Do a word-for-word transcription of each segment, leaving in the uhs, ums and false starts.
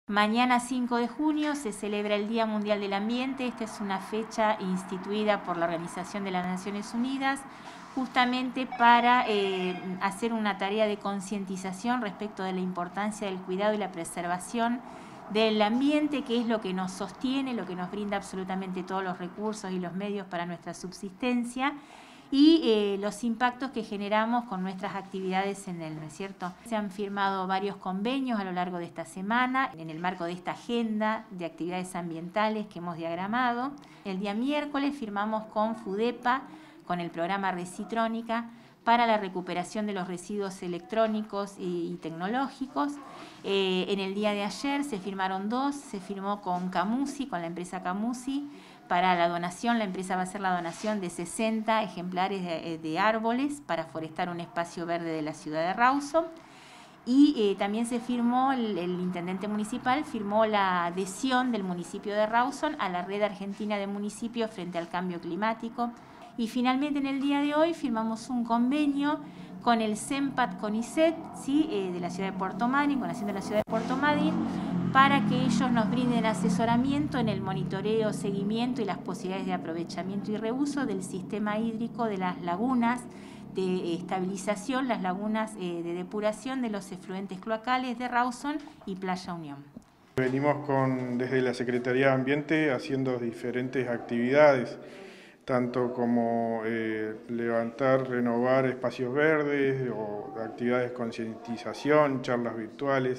Mañana cinco de junio se celebra el Día Mundial del Ambiente. Esta es una fecha instituida por la Organización de las Naciones Unidas justamente para eh, hacer una tarea de concientización respecto de la importancia del cuidado y la preservación del ambiente, que es lo que nos sostiene, lo que nos brinda absolutamente todos los recursos y los medios para nuestra subsistencia, y eh, los impactos que generamos con nuestras actividades en él, ¿no es cierto? Se han firmado varios convenios a lo largo de esta semana en el marco de esta agenda de actividades ambientales que hemos diagramado. El día miércoles firmamos con FUDEPA, con el programa Recitrónica, para la recuperación de los residuos electrónicos y, y tecnológicos. Eh, en el día de ayer se firmaron dos, se firmó con Camusi, con la empresa Camusi, para la donación. La empresa va a hacer la donación de sesenta ejemplares de, de árboles para forestar un espacio verde de la ciudad de Rawson. Y eh, también se firmó, el, el intendente municipal firmó la adhesión del municipio de Rawson a la Red Argentina de Municipios frente al cambio climático. Y finalmente en el día de hoy firmamos un convenio con el CEMPAT CONICET, ¿sí? eh, de la ciudad de Puerto Madryn, con la Nación de la ciudad de Puerto Madryn, para que ellos nos brinden asesoramiento en el monitoreo, seguimiento y las posibilidades de aprovechamiento y reuso del sistema hídrico de las lagunas de estabilización, las lagunas eh, de depuración de los efluentes cloacales de Rawson y Playa Unión. Venimos con, desde la Secretaría de Ambiente haciendo diferentes actividades, tanto como eh, levantar, renovar espacios verdes o actividades de concientización, charlas virtuales,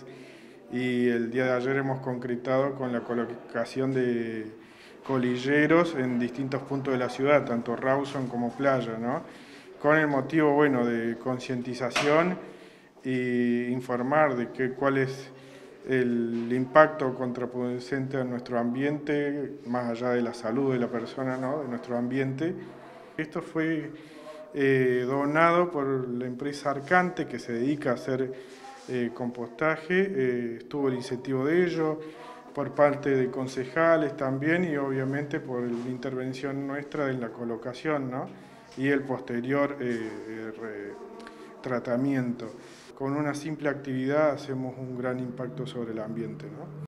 y el día de ayer hemos concretado con la colocación de colilleros en distintos puntos de la ciudad, tanto Rawson como Playa, ¿no? Con el motivo, bueno, de concientización e informar de que, cuál es el impacto contraproducente a nuestro ambiente, más allá de la salud de la persona, ¿no? De nuestro ambiente. Esto fue eh, donado por la empresa Arcante, que se dedica a hacer eh, compostaje. Eh, estuvo el incentivo de ello, por parte de concejales también, y obviamente por la intervención nuestra en la colocación, ¿no? Y el posterior eh, eh, tratamiento. Con una simple actividad hacemos un gran impacto sobre el ambiente, ¿no?